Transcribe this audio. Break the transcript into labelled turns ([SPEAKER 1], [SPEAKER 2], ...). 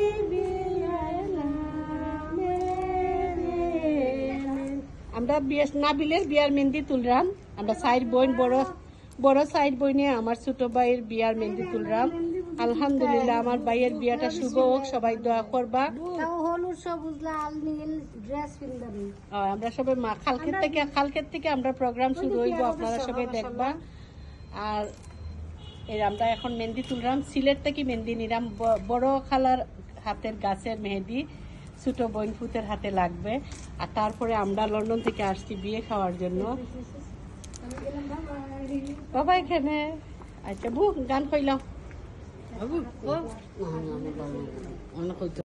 [SPEAKER 1] আমরা নাবিলের বিয়ার মেহেন্দি তুললাম। আমরা সাইড বোন বড় সাইড বইনে আমার ছোট ভাইয়ের বিয়ার মেহেন্দি তুললাম। আলহামদুলিল্লাহ আমার ভাইয়ের বিয়াটা শুভ হোক, সবাই দোয়া করবা।
[SPEAKER 2] হলুদ সবুজ লাল নীল ড্রেস পিনদাবি।
[SPEAKER 1] আমরা সবাই খালক্ষেত থেকে আমরা প্রোগ্রাম শুরু হইব, আপনারা সবাই দেখবা। আর আমরা এখন মেহেন্দি তুললাম, সিলেট থেকে মেহেন্দি নিলাম। বড় খালার হাতের গাছের মেহেন্দি ছোট বোন ফুতের হাতে লাগবে। আর তারপরে আমরা লন্ডন থেকে আসছি বিয়ে খাওয়ার জন্য। বাবা এখানে আচ্ছা গান কইলাম।